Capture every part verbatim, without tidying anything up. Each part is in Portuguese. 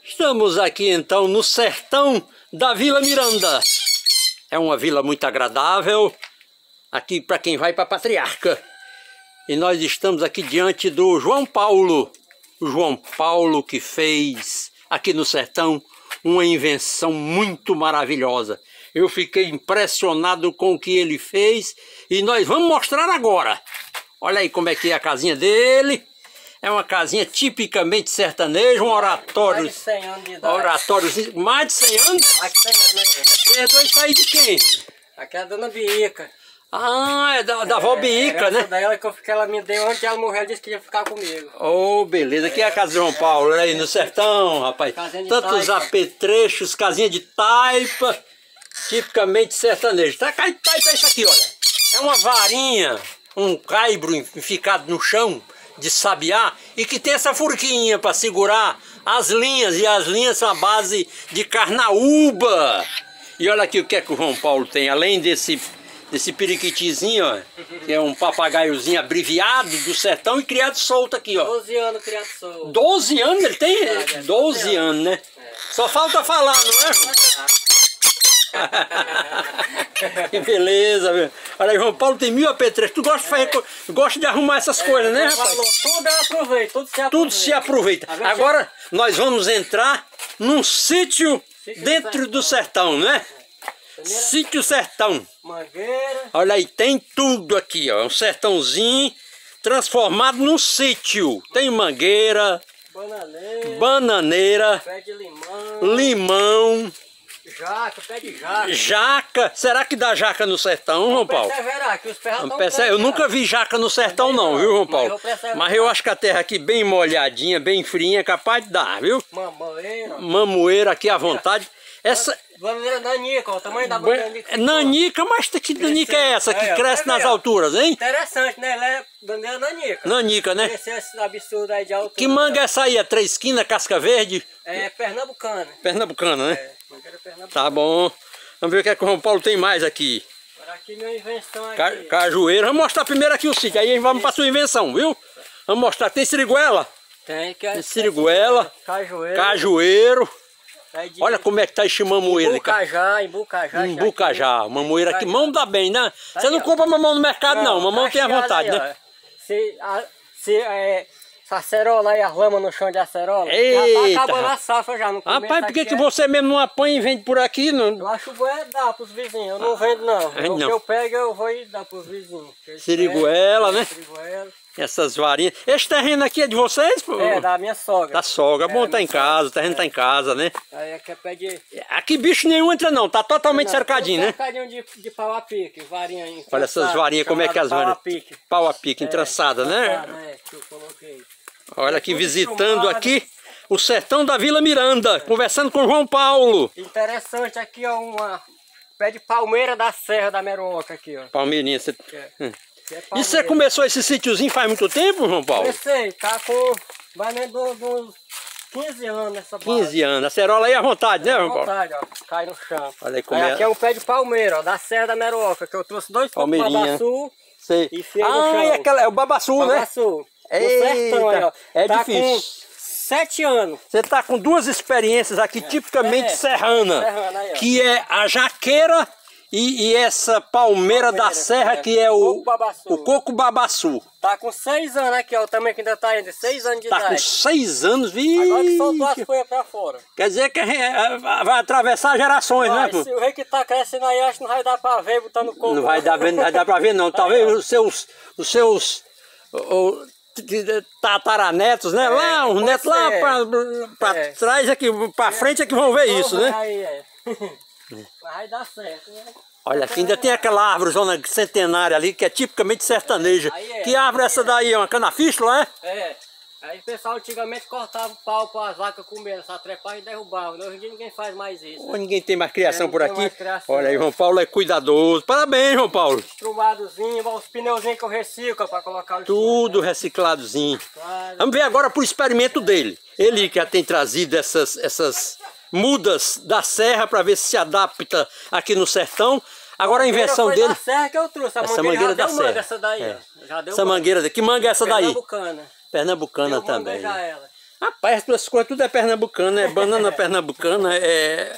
Estamos aqui então no sertão da Vila Miranda. É uma vila muito agradável, aqui para quem vai para a Patriarca. E nós estamos aqui diante do João Paulo. O João Paulo que fez aqui no sertão uma invenção muito maravilhosa. Eu fiquei impressionado com o que ele fez e nós vamos mostrar agora. Olha aí como é que é a casinha dele. É uma casinha tipicamente sertaneja, um oratório. Mais de cem anos de idade. Oratório, mais de cem anos? Mais de cem anos. Perdoa isso aí de quem? Aqui é a dona Bica. Ah, é da, da avó é, Bica, né? Dela que, eu, que ela me deu antes de ela morrer, ela disse que ia ficar comigo. Oh, beleza. Aqui é a casa do João Paulo, aí no sertão, rapaz. Tantos taipa. apetrechos, casinha de taipa, tipicamente sertanejo. Tá, taipa é isso aqui, olha. É uma varinha, um caibro ficado no chão de sabiá e que tem essa furquinha para segurar as linhas, e as linhas são a base de carnaúba. E olha aqui o que é que o João Paulo tem, além desse, desse periquitizinho, ó, que é um papagaiozinho abreviado do sertão e criado solto aqui, ó. doze anos criado solto. doze anos ele tem? É, é, doze anos, né? É. Só falta falar, não é, João? Que beleza, meu. Olha aí, João Paulo tem mil apetrechos. Tu gosta de, fazer, é. gosta de arrumar essas é, coisas, né, rapaz? Falou, tudo eu aproveito, tudo se aproveita. Tudo se aproveita. Agora nós vamos entrar num sítio dentro do sertão, né? É. Sítio Sertão. Mangueira. Olha aí, tem tudo aqui, ó. Um sertãozinho transformado num sítio. Tem mangueira, bananeira, bananeira, pé de limão, limão. Jaca, pé de jaca. Jaca. Será que dá jaca no sertão, João Paulo? Perseverar, que os pés estão Perse... Eu nunca vi jaca no sertão não, viu, João Paulo? Mas eu, Mas eu acho que a terra aqui bem molhadinha, bem fria, é capaz de dar, viu? Mamoeira. Mamoeira aqui à vontade. Essa... Bandeira nanica, ó, o tamanho da bandeira nanica. Nanica, mas que nanica é essa que é, cresce nas alturas, hein? Interessante, né? Ela é bandeira nanica. Nanica, né? Esse é esse absurdo aí de altura. Que manga é essa aí? É três esquinas, casca verde? É pernambucana. Pernambucana, né? É, mangueira pernambucana. Tá bom. Vamos ver o que é que o João Paulo tem mais aqui. Agora aqui minha invenção aqui. Ca cajueiro. Vamos mostrar primeiro aqui o sítio, aí vamos para sua invenção, viu? Vamos mostrar. Tem siriguela? Tem, que é... Tem siriguela. Cajueiro. Cajueiro. De... Olha como é que tá esse mamoeiro. Embucajá, embucajá. Embucajá, mamoeiro aqui. Mamão dá bem, né? Tá Você aí, não compra mamão no mercado, não. não. Mamão tá tem à vontade, aí, né? Se, a, se é, acerola aí, as lamas no chão de acerola. Eita, já tá acabando a safra já. No rapaz, por que, que é... você mesmo não apanha e vende por aqui? Não? Eu acho bom é dar pros vizinhos. Eu não ah, vendo, não. É, o não. que eu pego, eu vou e dar pros vizinhos. Siriguela, né? Siriguela. Essas varinhas. Esse terreno aqui é de vocês? Pô? É, da minha sogra. Da sogra. É, bom, tá em casa, o terreno é. tá em casa, né? Aí aqui é pé de... Aqui bicho nenhum entra não, tá totalmente não, cercadinho, né? Cercadinho de, de pau a pique, varinha aí. Olha essas varinhas, como é que as varinhas... Pau a pique. Pau a pique, é, entrançada, né? É, que eu coloquei. Olha aqui, visitando aqui o sertão da Vila Miranda, conversando com o João Paulo. Interessante aqui, ó, uma... pé de palmeira da Serra da Meroca aqui, ó. Palmeirinha, você... É. Hum. E você começou esse sítiozinho faz muito tempo, João Paulo? Comecei, tá com mais ou menos uns quinze anos nessa base. quinze anos, a cerola aí à vontade, né, João Paulo? À vontade, ó, cai no chão. Olha aí como aí é. Aqui é um pé de palmeira, ó, da Serra da Meroca, que eu trouxe dois cocos de babaçu. Sei. E fiei ah, no chão. É, aquela, é o babaçu, né? Babaçu. Eita, sertão aí, ó. É tá difícil. Com sete anos. Você tá com duas experiências aqui, é. tipicamente é. serrana, serrana aí, que é a jaqueira E, e essa palmeira, palmeira da serra é. que é o coco, o coco babaçu. Tá com seis anos aqui, ó, o tamanho que ainda tá ainda, seis anos de tá idade. Tá com seis anos, viu? Agora que soltou as folhas pra fora. Quer dizer que vai atravessar gerações, vai, né? Pô? Se o rei que tá crescendo aí, acho que não vai dar pra ver botando coco. Não vai dar, não vai dar pra ver não, talvez os seus, os seus o, tataranetos, né? É, lá, os netos lá pra, pra é. trás, aqui, pra frente é que vão ver isso, né? Aí é. Vai dar certo, né? Olha, aqui ainda tem aquela árvore zona centenária ali, que é tipicamente sertaneja. É, é, que árvore é essa daí? É uma canafístula, é? É. Aí o pessoal antigamente cortava o pau para as vacas comer, essa trepar e derrubava. Hoje em dia ninguém faz mais isso. Oh, ninguém tem mais criação é, por aqui. Criação, olha aí, João Paulo é cuidadoso. Parabéns, João Paulo. Estrumadozinho, os pneuzinhos que eu reciclo para colocar o tudo né? recicladozinho. Claro. Vamos ver agora pro experimento dele. Ele que já tem trazido essas, essas mudas da serra para ver se se adapta aqui no sertão. Agora a invenção dele... Da serra que eu trouxe, a essa mangueira, mangueira da serra. Essa daí, é. já deu essa mangueira, que manga é essa daí? Pernambucana. Pernambucana deu também. Já ela. Rapaz, as duas coisas tudo é pernambucana, é banana pernambucana, é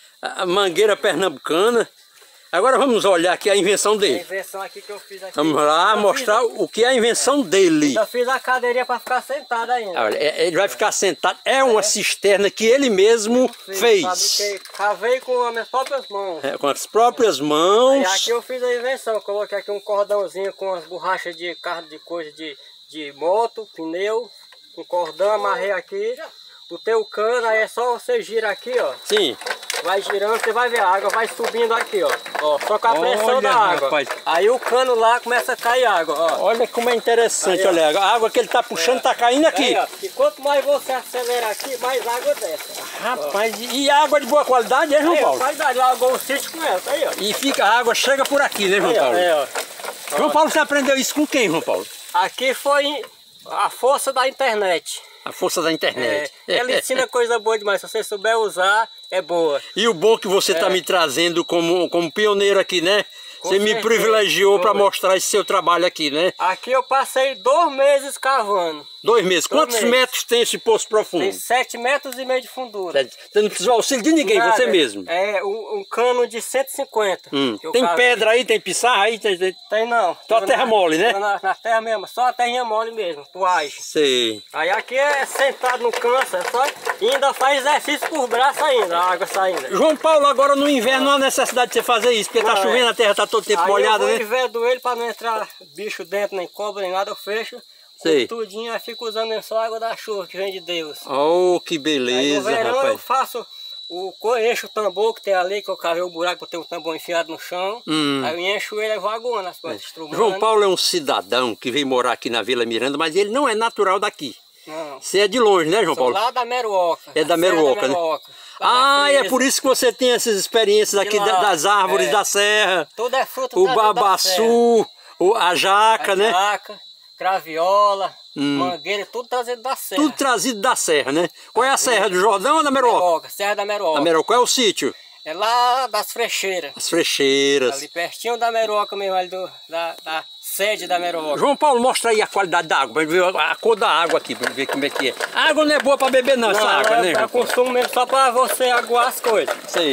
a mangueira pernambucana. Agora vamos olhar aqui a invenção dele. A invenção aqui que eu fiz aqui. Vamos lá eu mostrar fiz... o que é a invenção dele. Eu fiz a cadeirinha para ficar sentado ainda. Olha, ele vai ficar sentado. É uma é. cisterna que ele mesmo fiz, fez. Fabriquei, cavei com as minhas próprias mãos. É, com as próprias mãos. Aí aqui eu fiz a invenção. Eu coloquei aqui um cordãozinho com as borrachas de carro de coisa de, de moto, pneu. Um cordão, amarrei aqui. O teu cano, aí é só você girar aqui, ó. Sim. Vai girando, você vai ver, a água vai subindo aqui, ó. Ó, só com a pressão olha, da água. Rapaz. Aí o cano lá começa a cair água, ó. Olha como é interessante, aí, olha. A água que ele tá puxando é. tá caindo aqui. Aí, e quanto mais você acelerar aqui, mais água desce. Rapaz, ó. E água de boa qualidade, é, João aí, Paulo? Qualidade, lagou o sítio com essa, aí, ó. E fica, a água chega por aqui, né, João aí, Paulo? Aí, ó. João Paulo, você aprendeu isso com quem, João Paulo? Aqui foi a força da internet. A força da internet. É, ela ensina coisa boa demais, se você souber usar, é boa. E o bom que você está é. me trazendo como, como pioneiro aqui, né? Com você certeza. me privilegiou para mostrar esse seu trabalho aqui, né? Aqui eu passei dois meses cavando. Dois meses. Dois Quantos meses. metros tem esse poço profundo? Tem sete metros e meio de fundura. Você não precisou auxílio de ninguém, Nada. você mesmo? É um, um cano de cento e cinquenta. Hum. Tem cavo... pedra aí, tem pissarra aí? Tem, tem... tem não. Só a terra na, mole, né? Na, na terra mesmo, só a terrinha mole mesmo, puagem. Sei. Aí aqui é sentado no canso, é só... E ainda faz exercício por braço ainda, a água saindo. João Paulo, agora no inverno não há necessidade de você fazer isso, porque não, tá chovendo, é. a terra tá todo tempo aí molhada, né? Eu vedo ele para não entrar bicho dentro, nem cobra, nem nada, eu fecho. Sei. Tudinho, aí fico usando só a água da chuva que vem de Deus. Oh, que beleza, aí no verão rapaz. eu faço o encho o tambor que tem ali, que eu cavei o buraco para ter um tambor enfiado no chão. Hum. Aí eu encho ele e vou aguando as plantas estrumando. João Paulo é um cidadão que veio morar aqui na Vila Miranda, mas ele não é natural daqui. Não. Você é de longe, né, João Paulo? Sou lá da Meruoca. É da Meruoca, né? Ah, é por isso que você tem essas experiências aqui lá, das árvores é. da serra. Tudo é fruto o babaçu, o, a jaca, a né? jaca, craviola, hum. mangueira, tudo trazido da serra. Tudo trazido da serra, né? Qual é a serra do Jordão ou da Meruoca? Meruoca, Serra da Meruoca. Da Meruoca. Qual é o sítio? É lá das Frecheiras. As Frecheiras. Ali pertinho da Meruoca mesmo, ali do, da, da sede da Meruoca. João Paulo, mostra aí a qualidade da água, pra ver a cor da água aqui, pra ver como é que é. A água não é boa pra beber não, não essa água, é, né? É consumo mesmo, só pra você aguar as coisas. Isso aí.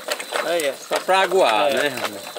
É. Aí, é. Só pra aguar, é. né?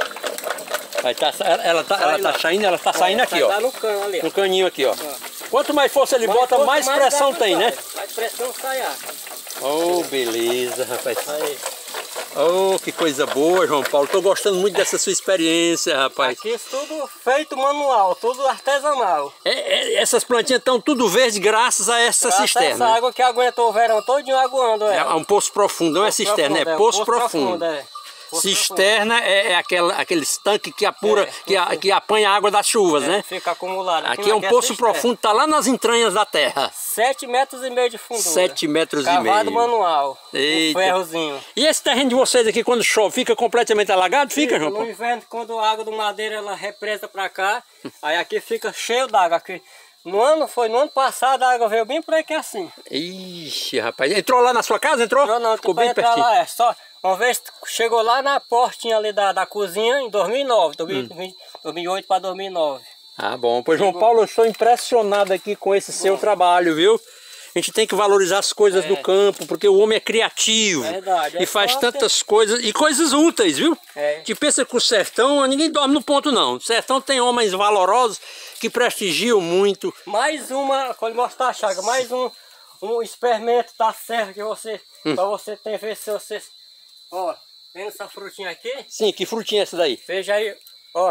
Aí tá, ela, ela tá, ela tá saindo, ela tá saindo é, aqui, ó. Tá no cano ali. No caninho aqui, ó. Quanto mais força ele mais bota, força, mais, mais pressão tem, sai. né? Mais pressão sai água. Oh, beleza, rapaz. Aí. Oh, que coisa boa, João Paulo. Tô gostando muito dessa sua experiência, rapaz. Aqui isso tudo feito manual, tudo artesanal. É, é, essas plantinhas estão tudo verde graças a essa graças cisterna. Essa água que aguentou o verão todinho aguando, é. É um poço profundo, não é cisterna, profundo, é poço, é, poço profundo. profundo é. Cisterna é, é aquela, aqueles tanques que apura, é, que, a, que apanha a água das chuvas, é, né? Fica acumulado. Aqui, aqui é um poço profundo, tá lá nas entranhas da terra. Sete metros e meio de fundura. Sete metros Cavado e meio. Cavado manual. Eita. Um ferrozinho. E esse terreno de vocês aqui, quando chove, fica completamente alagado? Fica, fica João Paulo? No inverno, quando a água do madeira ela represa pra cá, aí aqui fica cheio d'água. Aqui. No ano, foi no ano passado, a água veio bem por aqui assim. Ixi, rapaz. Entrou lá na sua casa? Entrou? Não, não, ficou bem pertinho. Lá, é só. Uma vez chegou lá na portinha ali da, da cozinha em dois mil e nove, dois mil e oito para dois mil e nove. Ah, bom. Pois, João Paulo, eu estou impressionado aqui com esse bom. seu trabalho, viu? A gente tem que valorizar as coisas é. do campo, porque o homem é criativo. Verdade, é e faz tantas ter... coisas, e coisas úteis, viu? É. Que pensa que o sertão, ninguém dorme no ponto não. O sertão tem homens valorosos que prestigiam muito. Mais uma, quando mostrar a chaga, mais um, um experimento da serra que você, hum. para você ter, ver se você... Ó, vendo essa frutinha aqui? Sim, que frutinha é essa daí? Veja aí, ó.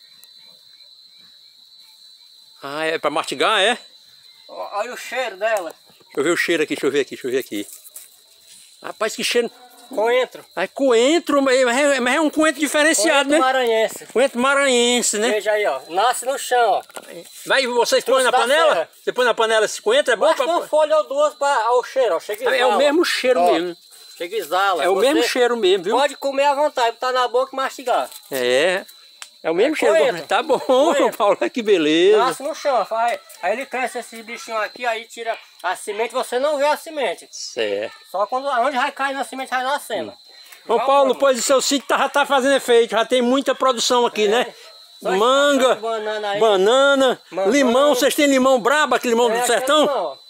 Ah, é para mastigar, é? Ó, olha o cheiro dela. Deixa eu ver o cheiro aqui, deixa eu ver aqui, deixa eu ver aqui. Rapaz, que cheiro... Coentro. Ah, coentro, mas é, mas é um coentro diferenciado, coentro né? maranhense. Coentro maranhense, né? Veja aí, ó. Nasce no chão, ó. Mas vocês põem na panela? Serra. Você põe na panela esse coentro? É bom Basta pra... uma folha ou duas para o cheiro, ó. Chega É o mesmo cheiro ó. mesmo. Chega e exala. É o Você mesmo cheiro mesmo, viu? Pode comer à vontade, botar na boca e mastigar. É. É o mesmo é cheiro. Coentro. Tá bom, coentro. Paulo, que beleza. Nasce no chão, faz. Aí ele cresce esse bichinho aqui, aí tira a semente, você não vê a semente. Certo. Só quando onde vai cair na semente, vai nascendo. Hum. Ô Paulo, pois o seu sítio tá, já tá fazendo efeito, já tem muita produção aqui, é. né? Só manga, banana, aí. banana limão, vocês têm limão brabo, aquele limão é, do sertão? Limão,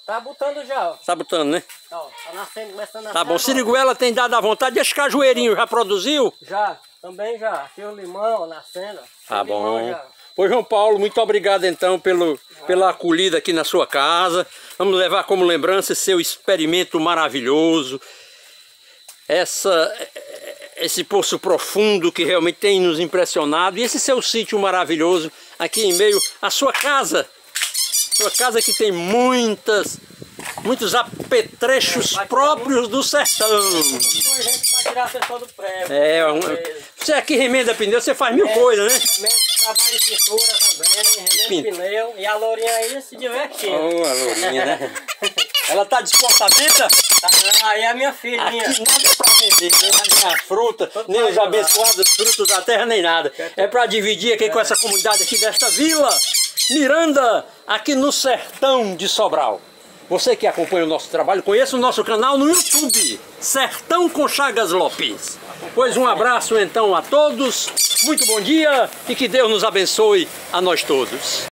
Tá botando já, ó. Tá botando, né? Ó, tá nascendo, começando a nascer. Tá bom. Agora. Siriguela tem dado à vontade. Esse cajueirinho já produziu? Já, também já. Aqui o limão nascendo. Tá Tem bom. limão já. Pois, João Paulo, muito obrigado então pelo, pela acolhida aqui na sua casa. Vamos levar como lembrança esse seu experimento maravilhoso. Essa, esse poço profundo que realmente tem nos impressionado. E esse seu sítio maravilhoso aqui em meio à sua casa. Sua casa que tem muitas, muitos apetrechos é, próprios do sertão. Para tirar a pessoa do prego. É, um, você aqui remenda pneu, você faz mil é, coisas, né? Remenda trabalho de pintura também, remenda pneu. E a Lourinha aí se divertindo. Oh, a Lourinha, né? Ela tá disposta à venda? Tá, aí é a minha filhinha. Aqui nada pra vender, nem a fruta, Todo nem os abençoados frutos da terra, nem nada. É para dividir aqui é. com essa comunidade aqui desta vila Miranda, aqui no sertão de Sobral. Você que acompanha o nosso trabalho, conheça o nosso canal no YouTube, Sertão com Chagas Lopes. Pois um abraço então a todos, muito bom dia e que Deus nos abençoe a nós todos.